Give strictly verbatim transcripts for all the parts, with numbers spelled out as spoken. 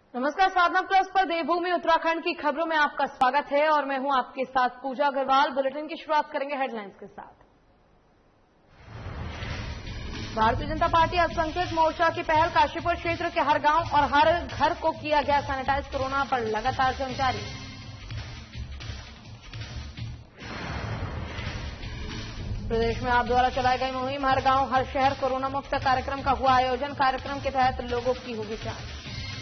नमस्कार, साधना प्लस पर देवभूमि उत्तराखंड की खबरों में आपका स्वागत है और मैं हूं आपके साथ पूजा अग्रवाल। बुलेटिन की शुरुआत करेंगे हेडलाइंस के साथ। भारतीय जनता पार्टी अल्पसंख्यक मोर्चा की पहल, काशीपुर क्षेत्र के हर गांव और हर घर को किया गया सैनिटाइज। कोरोना पर लगातार जंग जारी। प्रदेश में आप द्वारा चलाई गई मुहिम हर गांव हर शहर कोरोना मुक्त कार्यक्रम का हुआ आयोजन। कार्यक्रम के तहत लोगों की होगी जांच।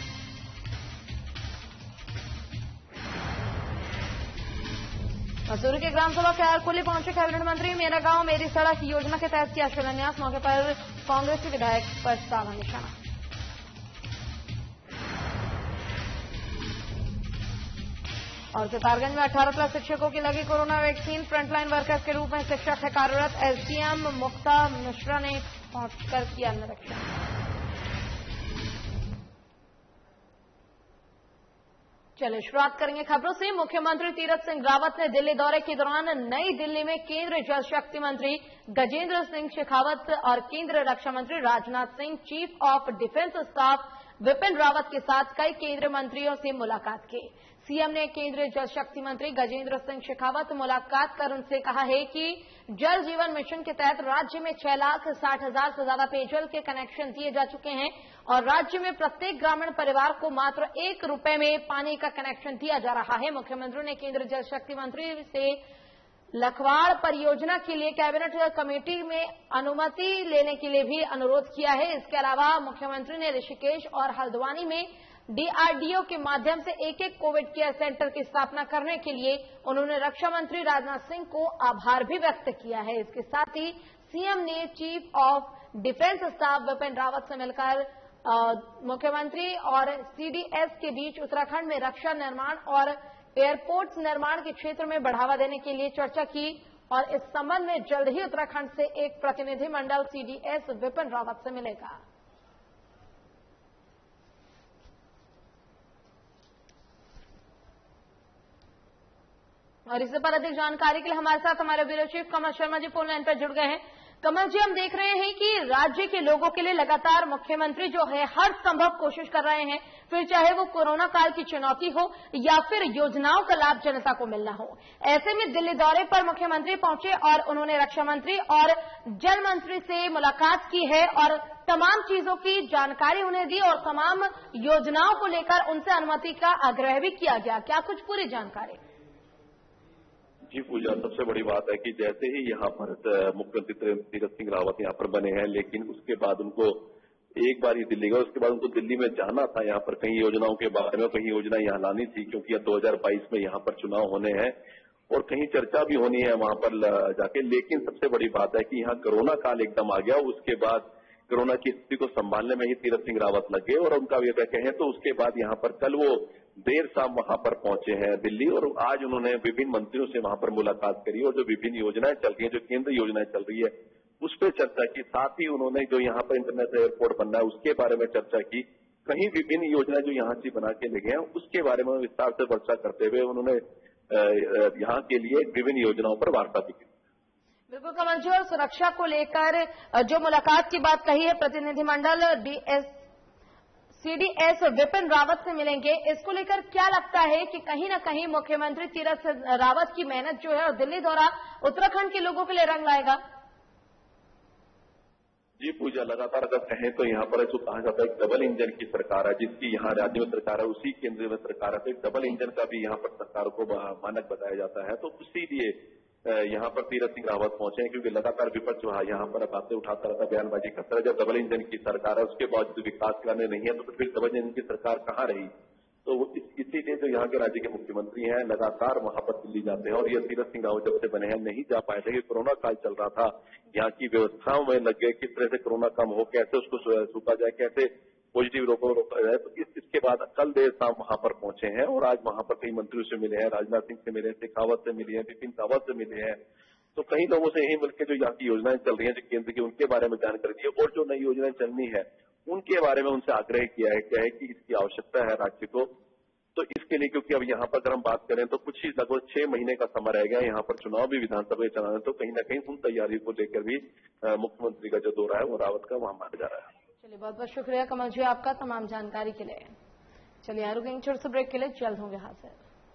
मसूरी के ग्राम सभा खैरकुली पहुंचे कैबिनेट मंत्री। मेरा गांव मेरी सड़क योजना के तहत किया शिलान्यास। मौके पर कांग्रेसी विधायक पर साधा निशाना। और सितारगंज में अठारह प्लस शिक्षकों की लगी कोरोना वैक्सीन। फ्रंटलाइन वर्कर्स के रूप में शिक्षक है कार्यरत। एसडीएम मुक्ता मिश्रा ने पहुंचकर किया निरीक्षण। चलिए शुरुआत करेंगे खबरों से। मुख्यमंत्री तीरथ सिंह रावत ने दिल्ली दौरे के दौरान नई दिल्ली में केंद्रीय जल शक्ति मंत्री गजेंद्र सिंह शेखावत और केंद्रीय रक्षा मंत्री Rajnath Singh, chief of defence staff Vipin Rawat के साथ कई केंद्रीय मंत्रियों से मुलाकात की। सीएम ने केंद्रीय जल शक्ति मंत्री गजेंद्र सिंह शेखावत मुलाकात कर उनसे कहा है कि जल जीवन मिशन के तहत राज्य में छह लाख साठ हजार से ज्यादा पेयजल के कनेक्शन दिए जा चुके हैं और राज्य में प्रत्येक ग्रामीण परिवार को मात्र एक रुपए में पानी का कनेक्शन दिया जा रहा है। मुख्यमंत्री ने केंद्रीय जल शक्ति मंत्री से लखवाड़ परियोजना के लिए कैबिनेट कमेटी में अनुमति लेने के लिए भी अनुरोध किया है। इसके अलावा मुख्यमंत्री ने ऋषिकेश और हल्द्वानी में डीआरडीओ के माध्यम से एक एक कोविड केयर सेंटर की स्थापना करने के लिए उन्होंने रक्षा मंत्री राजनाथ सिंह को आभार भी व्यक्त किया है। इसके साथ ही सीएम ने chief of defence staff Vipin Rawat से मिलकर मुख्यमंत्री और सीडीएस के बीच उत्तराखंड में रक्षा निर्माण और एयरपोर्ट्स निर्माण के क्षेत्र में बढ़ावा देने के लिए चर्चा की और इस संबंध में जल्द ही उत्तराखंड से एक प्रतिनिधि मंडल सीडीएस विपिन रावत से मिलेगा। और इससे पर अधिक जानकारी के लिए हमारे साथ हमारे bureau chief Kamal Sharma ji phone line पर जुड़ गए हैं। कमल जी, हम देख रहे हैं कि राज्य के लोगों के लिए लगातार मुख्यमंत्री जो है हर संभव कोशिश कर रहे हैं, फिर चाहे वो कोरोना काल की चुनौती हो या फिर योजनाओं का लाभ जनता को मिलना हो। ऐसे में दिल्ली दौरे पर मुख्यमंत्री पहुंचे और उन्होंने रक्षा मंत्री और जल मंत्री से मुलाकात की है और तमाम चीजों की जानकारी उन्हें दी और तमाम योजनाओं को लेकर उनसे अनुमति का आग्रह भी किया गया। क्या कुछ पूरी जानकारी? जी पूजा, सबसे बड़ी बात है कि जैसे ही यहाँ पर मुख्यमंत्री तीरथ सिंह रावत यहाँ पर बने हैं, लेकिन उसके बाद उनको एक बार ही दिल्ली गए, उसके बाद उनको दिल्ली में जाना था यहाँ पर कई योजनाओं के बारे में, कहीं योजना यहाँ लानी थी क्योंकि दो हजार बाईस में यहाँ पर चुनाव होने हैं और कहीं चर्चा भी होनी है वहां पर जाके। लेकिन सबसे बड़ी बात है कि यहाँ कोरोना काल एकदम आ गया। उसके बाद कोरोना की स्थिति को संभालने में ही तीरथ सिंह रावत लगे और उनका ये कहें तो उसके बाद यहाँ पर कल वो देर शाम वहां पर पहुंचे हैं दिल्ली और आज उन्होंने विभिन्न मंत्रियों से वहां पर मुलाकात करी और जो विभिन्न योजनाएं चल रही हैं, जो केंद्रीय योजनाएं चल रही है, उस पर चर्चा की। साथ ही उन्होंने जो यहाँ पर इंटरनेशनल एयरपोर्ट बनना है उसके बारे में चर्चा की। कहीं विभिन्न योजनाएं जो यहाँ से बना के ले गए हैं उसके बारे में विस्तार से चर्चा करते हुए उन्होंने यहाँ के लिए विभिन्न योजनाओं पर वार्ता भी की। बिल्कुल कमल जी, और सुरक्षा को लेकर जो मुलाकात की बात कही है, प्रतिनिधिमंडल डीएस सीडीएस विपिन रावत से मिलेंगे, इसको लेकर क्या लगता है कि कहीं न कहीं मुख्यमंत्री तीरथ रावत की मेहनत जो है और दिल्ली दौरा उत्तराखंड के लोगों के लिए रंग लाएगा? जी पूजा, लगातार अगर कहें तो यहाँ पर जो कहा जाता है डबल इंजन की सरकार है, जिसकी यहाँ राज्य में सरकार है उसी केंद्र में सरकार है, तो एक डबल इंजन का भी यहाँ पर सरकार को मानक बताया जाता है। तो इसीलिए यहाँ पर तीरथ सिंह रावत पहुंचे हैं क्योंकि लगातार विपक्ष जो है यहाँ पर बातें उठाता रहता, बयानबाजी करता है। जब डबल इंजन की सरकार है उसके बावजूद विकास कराने नहीं है तो फिर डबल इंजन की सरकार कहाँ रही? तो इस, इसीलिए जो यहाँ के राज्य के मुख्यमंत्री हैं लगातार वहां पर दिल्ली जाते हैं और ये तीरथ सिंह रावत जब से बने हैं नहीं जा पाए थे कि कोरोना काल चल रहा था, यहाँ की व्यवस्थाओं में लग गए, किस तरह से कोरोना कम हो, कैसे उसको सूखा जाए, कैसे पॉजिटिव रोको रोका जाए। तो इस, इसके बाद कल देर शाम वहां पर पहुंचे हैं और आज वहां पर कई मंत्रियों से मिले हैं, राजनाथ सिंह से मिले, शेखावत से मिले हैं, विपिन रावत से मिले हैं। तो कई लोगों से यही मिलकर जो यहाँ की योजनाएं चल रही हैं जो केंद्र की, उनके बारे में जानकारी दी और जो नई योजनाएं चलनी है उनके बारे में उनसे आग्रह किया है क्या है कि इसकी आवश्यकता है राज्य को। तो इसके लिए क्योंकि अब यहाँ पर अगर हम बात करें तो कुछ ही लगभग छह महीने का समय रह गया, यहाँ पर चुनाव भी विधानसभा चलाना है, तो कहीं ना कहीं उन तैयारियों को लेकर भी मुख्यमंत्री का जो दौरा है वो रावत का वहां माना जा रहा है। चलिए, बहुत बहुत शुक्रिया कमल जी आपका तमाम जानकारी के लिए। चलिए आ रुकेंगे छोटे से ब्रेक के लिए, जल्द होंगे हाजिर।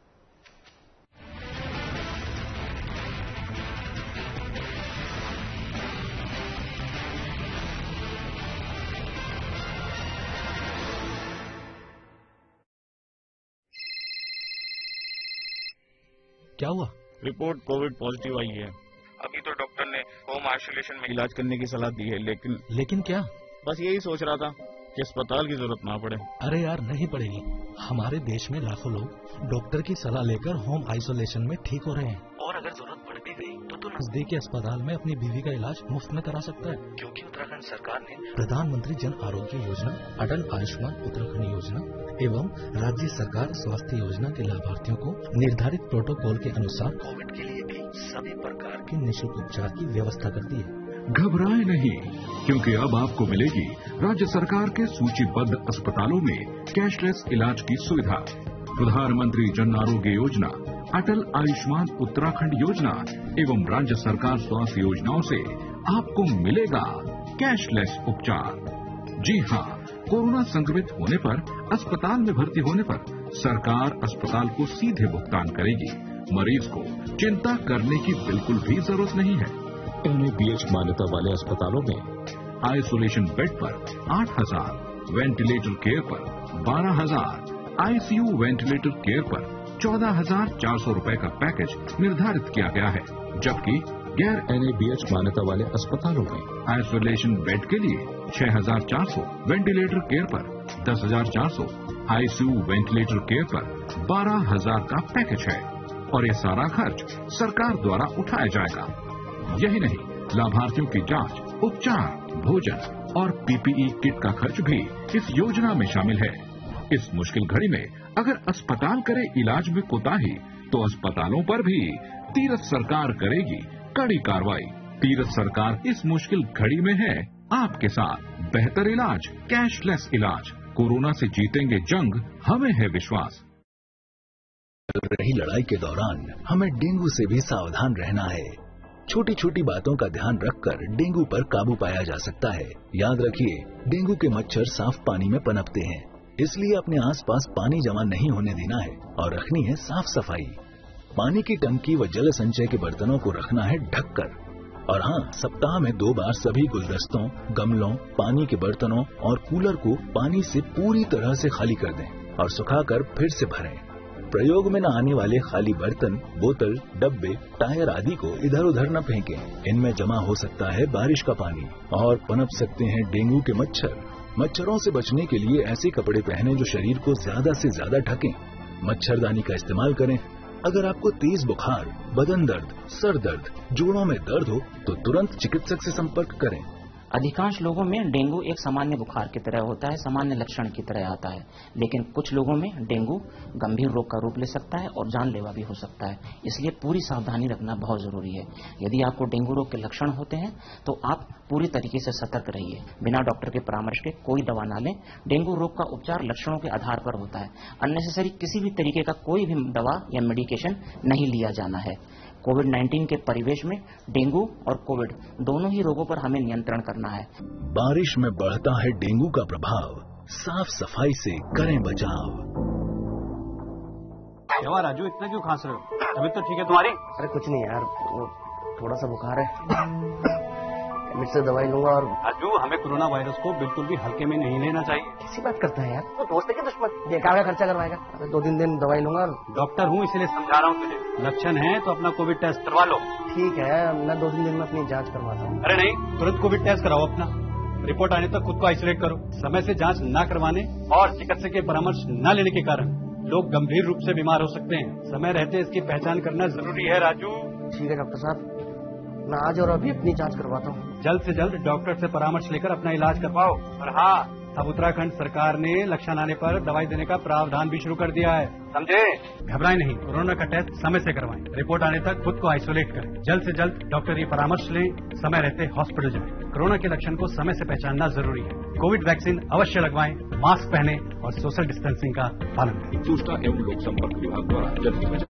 क्या हुआ? रिपोर्ट कोविड पॉजिटिव आई है। अभी तो डॉक्टर ने होम आइसोलेशन में इलाज करने की सलाह दी है, लेकिन लेकिन क्या? बस यही सोच रहा था कि अस्पताल की जरूरत ना पड़े। अरे यार नहीं पड़ेगी। हमारे देश में लाखों लोग डॉक्टर की सलाह लेकर होम आइसोलेशन में ठीक हो रहे हैं, और अगर जरूरत पड़ भी गई तो तू नजदीकी अस्पताल में अपनी बीवी का इलाज मुफ्त में करा सकता है, क्योंकि उत्तराखंड सरकार ने प्रधानमंत्री जन आरोग्य योजना, अटल आयुष्मान उत्तराखंड योजना एवं राज्य सरकार स्वास्थ्य योजना के लाभार्थियों को निर्धारित प्रोटोकॉल के अनुसार कोविड के लिए भी सभी प्रकार के निःशुल्क उपचार की व्यवस्था कर दी है। घबराए नहीं, क्योंकि अब आपको मिलेगी राज्य सरकार के सूचीबद्ध अस्पतालों में कैशलेस इलाज की सुविधा। प्रधानमंत्री जन आरोग्य योजना, अटल आयुष्मान उत्तराखंड योजना एवं राज्य सरकार स्वास्थ्य योजनाओं से आपको मिलेगा कैशलेस उपचार। जी हाँ, कोरोना संक्रमित होने पर अस्पताल में भर्ती होने पर सरकार अस्पताल को सीधे भुगतान करेगी। मरीज को चिंता करने की बिल्कुल भी जरूरत नहीं है। एन ए बी एच मान्यता वाले अस्पतालों में आइसोलेशन बेड पर आठ हजार, वेंटिलेटर केयर पर बारह हजार, I C U ventilator care पर चौदह हजार चार सौ रूपये का पैकेज निर्धारित किया गया है, जबकि गैर एन ए बी एच मान्यता वाले अस्पतालों में आइसोलेशन बेड के लिए छह हजार चार सौ, वेंटिलेटर केयर पर दस हजार चार सौ, I C U ventilator care पर बारह हजार का पैकेज है, और यह सारा खर्च सरकार द्वारा उठाया जाएगा। यही नहीं, लाभार्थियों की जांच, उपचार, भोजन और पी पी ई किट का खर्च भी इस योजना में शामिल है। इस मुश्किल घड़ी में अगर अस्पताल करे इलाज में कोताही, तो अस्पतालों पर भी तीरथ सरकार करेगी कड़ी कार्रवाई। तीरथ सरकार इस मुश्किल घड़ी में है आपके साथ। बेहतर इलाज, कैशलेस इलाज। कोरोना से जीतेंगे जंग, हमें है विश्वास। चल रही लड़ाई के दौरान हमें डेंगू से भी सावधान रहना है। छोटी छोटी बातों का ध्यान रखकर डेंगू पर काबू पाया जा सकता है। याद रखिए, डेंगू के मच्छर साफ पानी में पनपते हैं, इसलिए अपने आसपास पानी जमा नहीं होने देना है और रखनी है साफ सफाई। पानी की टंकी व जल संचय के बर्तनों को रखना है ढककर। और हाँ, सप्ताह में दो बार सभी गुलदस्तों, गमलों, पानी के बर्तनों और कूलर को पानी से पूरी तरह से खाली कर दें और सुखाकर फिर से भरें। प्रयोग में न आने वाले खाली बर्तन, बोतल, डब्बे, टायर आदि को इधर उधर न फेंकें। इनमें जमा हो सकता है बारिश का पानी और पनप सकते हैं डेंगू के मच्छर। मच्छरों से बचने के लिए ऐसे कपड़े पहनें जो शरीर को ज्यादा से ज्यादा ढकें। मच्छरदानी का इस्तेमाल करें। अगर आपको तेज बुखार, बदन दर्द, सर दर्द, जोड़ों में दर्द हो तो तुरंत चिकित्सक से संपर्क करें। अधिकांश लोगों में डेंगू एक सामान्य बुखार की तरह होता है, सामान्य लक्षण की तरह आता है, लेकिन कुछ लोगों में डेंगू गंभीर रोग का रूप ले सकता है और जानलेवा भी हो सकता है। इसलिए पूरी सावधानी रखना बहुत जरूरी है। यदि आपको डेंगू रोग के लक्षण होते हैं तो आप पूरी तरीके से सतर्क रहिए। बिना डॉक्टर के परामर्श के कोई दवा ना लें। डेंगू रोग का उपचार लक्षणों के आधार पर होता है। अननेसेसरी किसी भी तरीके का कोई भी दवा या मेडिकेशन नहीं लिया जाना है। कोविड नाइन्टीन के परिवेश में डेंगू और कोविड दोनों ही रोगों पर हमें नियंत्रण करना है। बारिश में बढ़ता है डेंगू का प्रभाव, साफ सफाई से करें बचाव। क्या राजू, इतना क्यों खांस रहे हो? तबीयत तो ठीक है तुम्हारी? अरे कुछ नहीं यार, वो थोड़ा सा बुखार है, मुझसे दवाई लूंगा। और राजू, हमें कोरोना वायरस को बिल्कुल भी हल्के में नहीं लेना चाहिए। कैसी बात करता है यार, तो दोस्त है कि दुश्मन? बेकार का खर्चा करवाएगा। अरे दो तीन दिन दवाई लूंगा। डॉक्टर हूँ इसलिए समझा रहा हूँ तुझे। लक्षण है तो अपना कोविड टेस्ट करवा लो। ठीक है, मैं दो तीन दिन में अपनी जांच करवाता हूँ। अरे नहीं, तुरंत कोविड टेस्ट कराओ अपना। रिपोर्ट आने तक खुद को आइसोलेट करो। समय से जांच न करवाने और चिकित्सक के परामर्श न लेने के कारण लोग गंभीर रूप से बीमार हो सकते हैं। समय रहते इसकी पहचान करना जरूरी है राजू। ठीक है डॉक्टर साहब, मैं आज और अभी अपनी जांच करवाता हूँ। जल्द से जल्द डॉक्टर से परामर्श लेकर अपना इलाज करवाओ। और हाँ, अब उत्तराखंड सरकार ने लक्षण आने पर दवाई देने का प्रावधान भी शुरू कर दिया है, समझे? घबराएं नहीं, कोरोना का टेस्ट समय से करवाएं। रिपोर्ट आने तक खुद को आइसोलेट करें। जल्द से जल्द डॉक्टर की परामर्श लें। समय रहते हॉस्पिटल जाएं। कोरोना के लक्षण को समय से पहचानना जरूरी है। कोविड वैक्सीन अवश्य लगवाएं, मास्क पहने और सोशल डिस्टेंसिंग का पालन करें। सूचना एवं लोक संपर्क विभाग द्वारा जल्द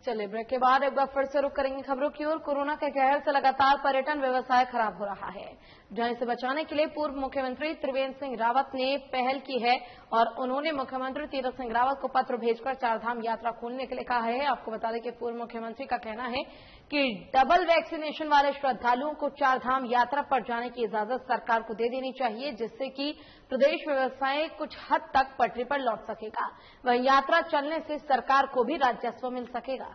चलिए ब्रेक के बाद एक बार फिर से रुक करेंगे खबरों की ओर। कोरोना के कहर से लगातार पर्यटन व्यवसाय खराब हो रहा है, जहां इसे बचाने के लिए पूर्व मुख्यमंत्री त्रिवेंद्र सिंह रावत ने पहल की है और उन्होंने मुख्यमंत्री तीरथ सिंह रावत को पत्र भेजकर चारधाम यात्रा खोलने के लिए कहा है। आपको बता दें कि पूर्व मुख्यमंत्री का कहना है कि डबल वैक्सीनेशन वाले श्रद्धालुओं को चारधाम यात्रा पर जाने की इजाजत सरकार को दे देनी चाहिए, जिससे कि प्रदेश व्यवसाय कुछ हद तक पटरी पर लौट सकेगा। वहीं यात्रा चलने से सरकार को भी राजस्व मिल सकेगा।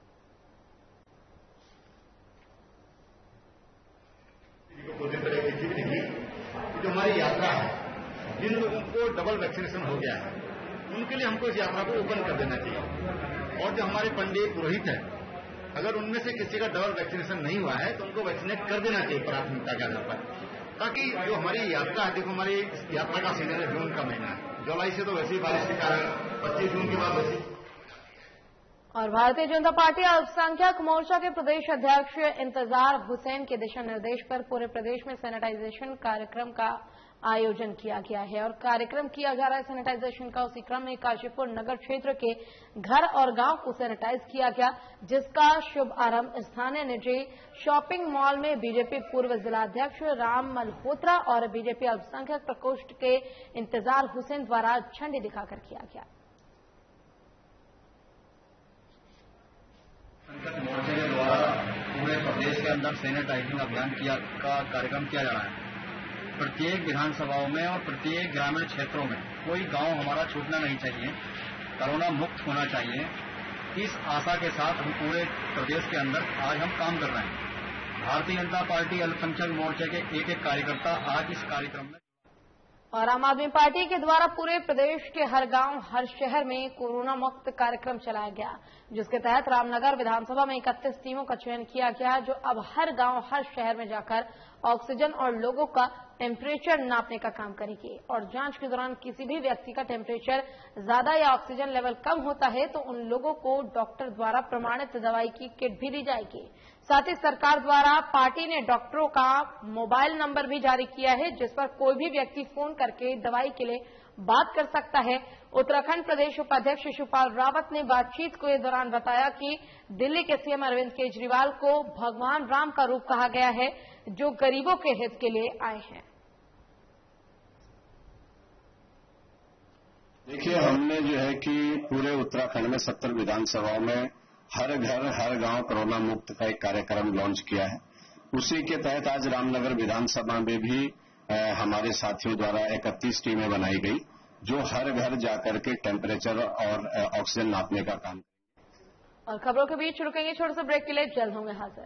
जो हमारी यात्रा है, जिन लोगों को डबल वैक्सीनेशन हो गया है उनके लिए हमको इस यात्रा को ओपन कर देना चाहिए। और जो हमारे पंडित पुरोहित है, अगर उनमें से किसी का डबल वैक्सीनेशन नहीं हुआ है तो उनको वैक्सीनेट कर देना चाहिए प्राथमिकता के आधार पर, ताकि जो हमारी यात्रा है, देखो हमारी यात्रा का सीजन है जून का महीना, जुलाई से तो वैसे ही बारिश के कारण पच्चीस जून के बाद वैसे। और भारतीय जनता पार्टी अल्पसंख्यक मोर्चा के प्रदेश अध्यक्ष इंतजार हुसैन के दिशा निर्देश पर पूरे प्रदेश में सैनिटाइजेशन कार्यक्रम का आयोजन किया गया है और कार्यक्रम किया जा रहा है सैनिटाइजेशन का। उसी क्रम में काशीपुर नगर क्षेत्र के घर और गांव को सैनिटाइज किया गया, जिसका शुभ आरंभ स्थानीय निजी शॉपिंग मॉल में बीजेपी पूर्व जिलाध्यक्ष राम मल्होत्रा और बीजेपी अल्पसंख्यक प्रकोष्ठ के इंतजार हुसैन द्वारा झंडी दिखाकर किया गया। मोर्चे के द्वारा पूरे प्रदेश के अंदर सैनिटाइजिंग अभियान किया का कार्यक्रम किया जा रहा है। प्रत्येक विधानसभाओं में और प्रत्येक ग्रामीण क्षेत्रों में कोई गांव हमारा छूटना नहीं चाहिए, कोरोना मुक्त होना चाहिए। इस आशा के साथ हम पूरे प्रदेश के अंदर आज हम काम कर रहे हैं। भारतीय जनता पार्टी अल्पसंख्यक मोर्चे के एक एक कार्यकर्ता आज इस कार्यक्रम में। और आम आदमी पार्टी के द्वारा पूरे प्रदेश के हर गांव हर शहर में कोरोना मुक्त कार्यक्रम चलाया गया, जिसके तहत रामनगर विधानसभा में इकतीस टीमों का चयन किया गया, जो अब हर गांव हर शहर में जाकर ऑक्सीजन और लोगों का टेम्परेचर नापने का काम करेगी। और जांच के दौरान किसी भी व्यक्ति का टेम्परेचर ज्यादा या ऑक्सीजन लेवल कम होता है तो उन लोगों को डॉक्टर द्वारा प्रमाणित दवाई की किट भी दी जाएगी। साथ ही सरकार द्वारा पार्टी ने डॉक्टरों का मोबाइल नंबर भी जारी किया है, जिस पर कोई भी व्यक्ति फोन करके दवाई के लिए बात कर सकता है। उत्तराखंड प्रदेश उपाध्यक्ष शिवपाल रावत ने बातचीत के दौरान बताया कि दिल्ली के सीएम अरविंद केजरीवाल को भगवान राम का रूप कहा गया है, जो गरीबों के हित के लिए आए हैं। देखिए, हमने जो है कि पूरे उत्तराखंड में सत्तर विधानसभाओं में हर घर हर गांव कोरोना मुक्त का एक कार्यक्रम लॉन्च किया है। उसी के तहत आज रामनगर विधानसभा में भी आ, हमारे साथियों द्वारा इकतीस टीमें बनाई गई, जो हर घर जाकर के टेम्परेचर और ऑक्सीजन नापने का काम। और खबरों के बीच रुकेंगे छोटे से ब्रेक के लिए, जल्द होंगे हाजिर।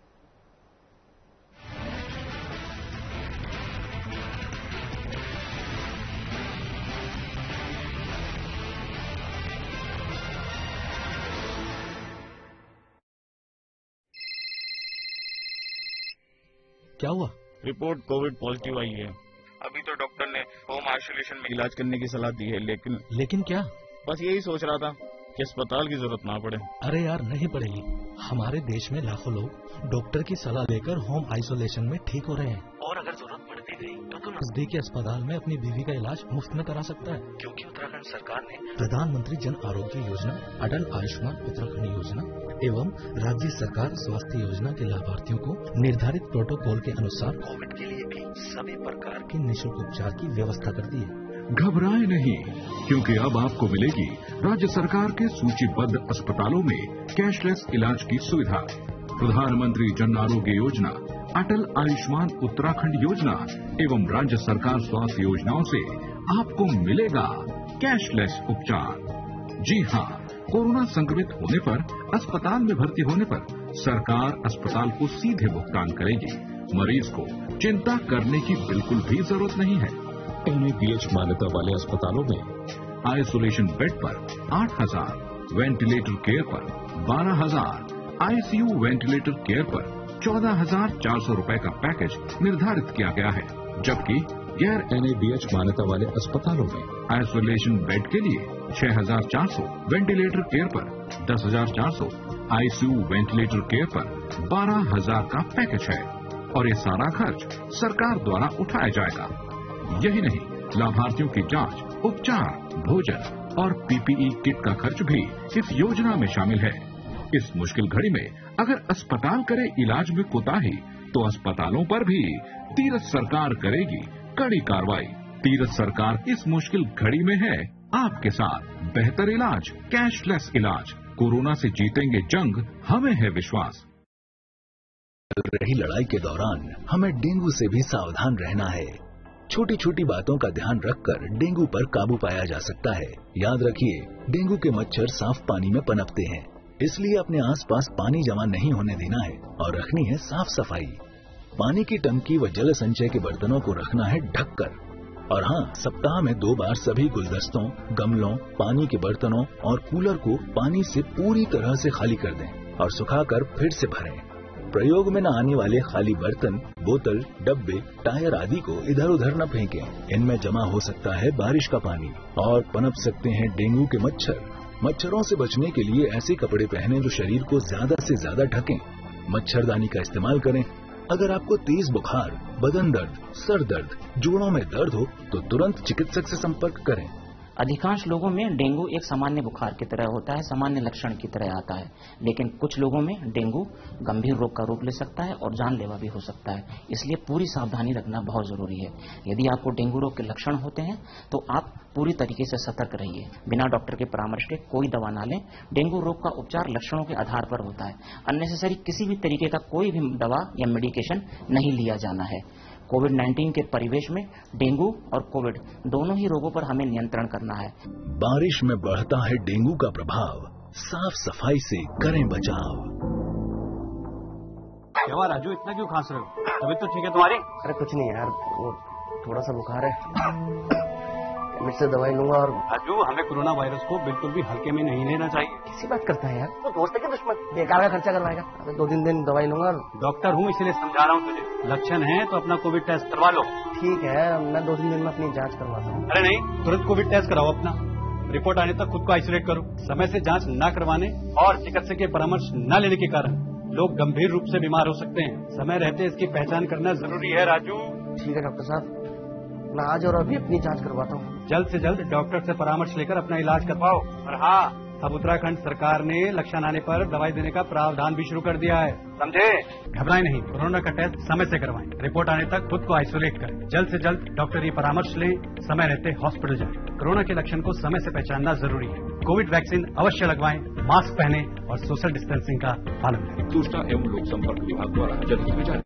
क्या हुआ? रिपोर्ट कोविड पॉजिटिव आई है। अभी तो डॉक्टर ने होम आइसोलेशन में इलाज करने की सलाह दी है, लेकिन लेकिन क्या? बस यही सोच रहा था कि अस्पताल की जरूरत ना पड़े। अरे यार, नहीं पड़ेगी। हमारे देश में लाखों लोग डॉक्टर की सलाह लेकर होम आइसोलेशन में ठीक हो रहे हैं, और अगर जरूरत पड़ती गई तो तुम नजदीकी अस्पताल में अपनी बीवी का इलाज मुफ्त में करा सकता है, क्योंकि उत्तराखंड सरकार ने प्रधानमंत्री जन आरोग्य योजना, अटल आयुष्मान उत्तराखंड योजना एवं राज्य सरकार स्वास्थ्य योजना के लाभार्थियों को निर्धारित प्रोटोकॉल के अनुसार कोविड के लिए भी सभी प्रकार के निःशुल्क उपचार की व्यवस्था कर दी है। घबराए नहीं, क्योंकि अब आपको मिलेगी राज्य सरकार के सूचीबद्ध अस्पतालों में कैशलेस इलाज की सुविधा। प्रधानमंत्री जन आरोग्य योजना, अटल आयुष्मान उत्तराखंड योजना एवं राज्य सरकार स्वास्थ्य योजनाओं से आपको मिलेगा कैशलेस उपचार। जी हाँ, कोरोना संक्रमित होने पर अस्पताल में भर्ती होने पर सरकार अस्पताल को सीधे भुगतान करेगी। मरीज को चिंता करने की बिल्कुल भी जरूरत नहीं है। एनएबीएच मान्यता वाले अस्पतालों में आइसोलेशन बेड पर आठ हजार, वेंटिलेटर केयर पर बारह हजार, आईसीयू वेंटिलेटर केयर पर चौदह हजार चार सौ रूपये का पैकेज निर्धारित किया गया है, जबकि गैर एनएबीएच मान्यता वाले अस्पतालों में आइसोलेशन बेड के लिए छह हजार चार सौ, वेंटिलेटर केयर पर दस हजार चार सौ, आईसीयू वेंटिलेटर केयर पर बारह हजार का पैकेज है, और ये सारा खर्च सरकार द्वारा उठाया जाएगा। यही नहीं, लाभार्थियों की जांच, उपचार, भोजन और पीपीई किट का खर्च भी इस योजना में शामिल है। इस मुश्किल घड़ी में अगर अस्पताल करे इलाज में कोताही तो अस्पतालों पर भी तीरथ सरकार करेगी कड़ी कार्रवाई। तीरथ सरकार इस मुश्किल घड़ी में है आपके साथ। बेहतर इलाज, कैशलेस इलाज, कोरोना से जीतेंगे जंग, हमें है विश्वास। चल रही लड़ाई के दौरान हमें डेंगू से भी सावधान रहना है। छोटी छोटी बातों का ध्यान रखकर डेंगू पर काबू पाया जा सकता है। याद रखिए, डेंगू के मच्छर साफ पानी में पनपते हैं, इसलिए अपने आसपास पानी जमा नहीं होने देना है और रखनी है साफ सफाई। पानी की टंकी व जल संचय के बर्तनों को रखना है ढककर। और हाँ, सप्ताह में दो बार सभी गुलदस्तों, गमलों, पानी के बर्तनों और कूलर को पानी से पूरी तरह से खाली कर दें और सुखाकर फिर से भरें। प्रयोग में न आने वाले खाली बर्तन, बोतल, डब्बे, टायर आदि को इधर उधर न फेंकें। इनमें जमा हो सकता है बारिश का पानी और पनप सकते हैं डेंगू के मच्छर। मच्छरों से बचने के लिए ऐसे कपड़े पहनें जो शरीर को ज्यादा से ज्यादा ढकें। मच्छरदानी का इस्तेमाल करें। अगर आपको तेज बुखार, बदन दर्द, सर दर्द, जोड़ों में दर्द हो तो तुरंत चिकित्सक से संपर्क करें। अधिकांश लोगों में डेंगू एक सामान्य बुखार की तरह होता है, सामान्य लक्षण की तरह आता है, लेकिन कुछ लोगों में डेंगू गंभीर रोग का रूप ले सकता है और जानलेवा भी हो सकता है। इसलिए पूरी सावधानी रखना बहुत जरूरी है। यदि आपको डेंगू रोग के लक्षण होते हैं तो आप पूरी तरीके से सतर्क रहिए। बिना डॉक्टर के परामर्श के कोई दवा ना लें। डेंगू रोग का उपचार लक्षणों के आधार पर होता है। अननेसेसरी किसी भी तरीके का कोई भी दवा या मेडिकेशन नहीं लिया जाना है। कोविड नाइन्टीन के परिवेश में डेंगू और कोविड दोनों ही रोगों पर हमें नियंत्रण करना है। बारिश में बढ़ता है डेंगू का प्रभाव, साफ सफाई से करें बचाव। क्या राजू, इतना क्यों खांस रहे हो? तबीयत तो ठीक है तुम्हारी? अरे कुछ नहीं यार, वो थोड़ा सा बुखार है, मुझसे दवाई लूंगा। और राजू, हमें कोरोना वायरस को बिल्कुल भी हल्के में नहीं लेना चाहिए। किसी बात करता है यार, तो दोस्त है कि दुश्मन? बेकार का खर्चा करवाएगा। अरे दो तीन दिन दवाई लूंगा। डॉक्टर हूँ इसलिए समझा रहा हूँ तुझे। लक्षण है तो अपना कोविड टेस्ट करवा लो। ठीक है, मैं दो तीन दिन में अपनी जांच करवाता हूँ। अरे नहीं, तुरंत कोविड टेस्ट कराओ अपना। रिपोर्ट आने तक खुद को आइसोलेट करो। समय से जांच न करवाने और चिकित्सक के परामर्श न लेने के कारण लोग गंभीर रूप से बीमार हो सकते हैं। समय रहते इसकी पहचान करना जरूरी है राजू। ठीक है डॉक्टर साहब, मैं आज और अभी अपनी जांच करवाता हूँ। जल्द से जल्द डॉक्टर से परामर्श लेकर अपना इलाज करवाओ। और हाँ, अब उत्तराखंड सरकार ने लक्षण आने पर दवाई देने का प्रावधान भी शुरू कर दिया है, समझे? घबराएं नहीं, कोरोना का टेस्ट समय से करवाएं। रिपोर्ट आने तक खुद को आइसोलेट करें। जल्द से जल्द डॉक्टरी परामर्श लें, समय रहते हॉस्पिटल जाएं। कोरोना के लक्षण को समय से पहचानना जरूरी है। कोविड वैक्सीन अवश्य लगवाएं, मास्क पहने और सोशल डिस्टेंसिंग का पालन करें। सूचना एवं लोक संपर्क विभाग द्वारा जनहित में जारी।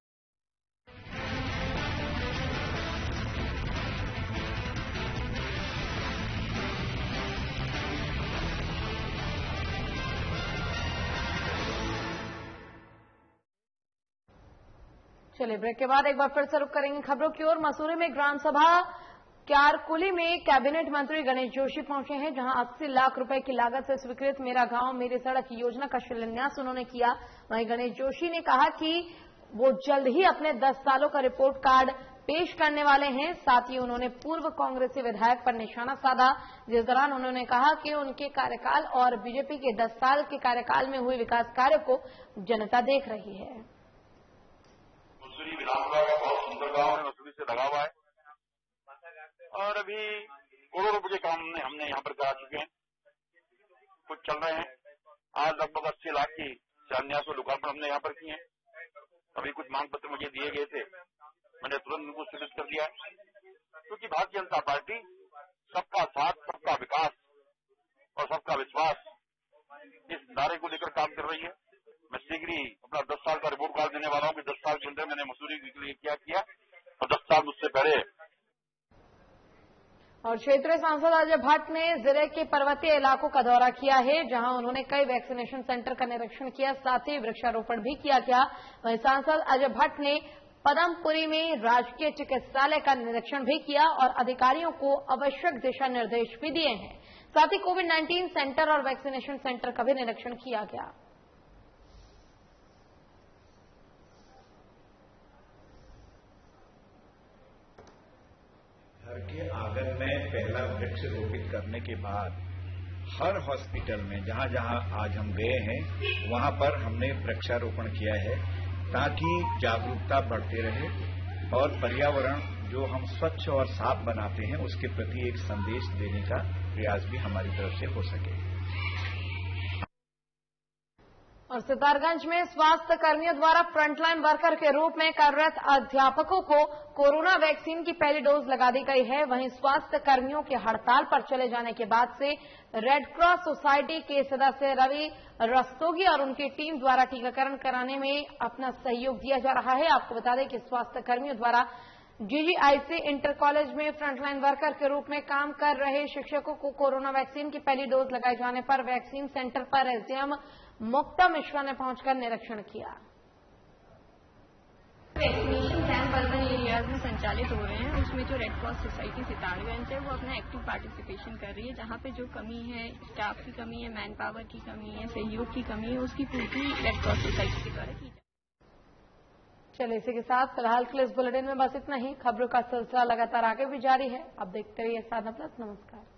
चलिए ब्रेक के बाद एक बार फिर से रुक करेंगे खबरों की ओर। मसूरी में ग्राम सभा क्यारकुली में कैबिनेट मंत्री गणेश जोशी पहुंचे हैं, जहां अस्सी लाख रुपए की लागत से स्वीकृत मेरा गांव मेरी सड़क योजना का शिलान्यास उन्होंने किया। वहीं गणेश जोशी ने कहा कि वो जल्द ही अपने दस सालों का रिपोर्ट कार्ड पेश करने वाले हैं। साथ ही उन्होंने पूर्व कांग्रेसी विधायक पर निशाना साधा, जिस दौरान उन्होंने कहा कि उनके कार्यकाल और बीजेपी के दस साल के कार्यकाल में हुए विकास कार्य को जनता देख रही है। मसूरी विधानसभा का बहुत सुंदर गांव है, मसूरी से लगा हुआ है और अभी करोड़ों रुपए के काम हमने हमने यहाँ पर करा चुके हैं, कुछ चल रहे हैं। आज लगभग अस्सी लाख की शिलान्यास और लोकार्पण हमने यहाँ पर किए हैं। अभी कुछ मांग पत्र मुझे दिए गए थे, मैंने तुरंत उनको स्वीकृत कर दिया है, क्योंकि भारतीय जनता पार्टी सबका साथ, सबका विकास और सबका विश्वास इस नारे को लेकर काम कर रही है। मैं शीघ्र ही अपना दस साल का रिपोर्ट कार्ड देने वाला हूँ कि दस साल के अंदर मैंने मसूरी के लिए क्या किया और दस साल मुझसे पहले। और क्षेत्रीय सांसद अजय भट्ट ने जिले के पर्वतीय इलाकों का दौरा किया है, जहां उन्होंने कई वैक्सीनेशन सेंटर का निरीक्षण किया, साथ ही वृक्षारोपण भी किया गया। वहीं सांसद अजय भट्ट ने पदमपुरी में राजकीय चिकित्सालय का निरीक्षण भी किया और अधिकारियों को आवश्यक दिशा निर्देश भी दिए हैं। साथ ही कोविड नाइन्टीन सेंटर और वैक्सीनेशन सेंटर का भी निरीक्षण किया गया। घर के आंगन में पहला वृक्ष रोपित करने के बाद हर हॉस्पिटल में जहां जहां आज हम गए हैं वहां पर हमने वृक्षारोपण किया है, ताकि जागरूकता बढ़ती रहे और पर्यावरण जो हम स्वच्छ और साफ बनाते हैं उसके प्रति एक संदेश देने का प्रयास भी हमारी तरफ से हो सके। और सितारगंज में स्वास्थ्य कर्मियों द्वारा फ्रंटलाइन वर्कर के रूप में कार्यरत अध्यापकों को कोरोना वैक्सीन की पहली डोज लगा दी गई है। वहीं स्वास्थ्य कर्मियों के हड़ताल पर चले जाने के बाद से रेड क्रॉस सोसाइटी के सदस्य रवि रस्तोगी और उनकी टीम द्वारा टीकाकरण कराने में अपना सहयोग दिया जा रहा है। आपको बता दें कि स्वास्थ्य कर्मियों द्वारा जीजीआईसी इंटर कॉलेज में फ्रंटलाइन वर्कर के रूप में काम कर रहे शिक्षकों को कोरोना वैक्सीन की पहली डोज लगाए जाने पर वैक्सीन सेंटर पर एसडीएम मुक्ता मिश्रा ने पहुंचकर निरीक्षण किया। वैक्सीनेशन कैंप अर्बन एरियाज में संचालित हो रहे हैं, उसमें जो रेड क्रॉस सोसाइटी सितारगंज है वो अपना एक्टिव पार्टिसिपेशन कर रही है। जहां पे जो कमी है, स्टाफ की कमी है, मैन पावर की कमी है, सहयोग की कमी है, उसकी पूर्ति रेड क्रॉस सोसाइटी के द्वारा की जाए। चलिए इसी के साथ फिलहाल के लिए इस बुलेटिन में बस इतना ही। खबरों का सिलसिला लगातार आगे भी जारी है। अब देखते रहिए साधना प्लस। नमस्कार।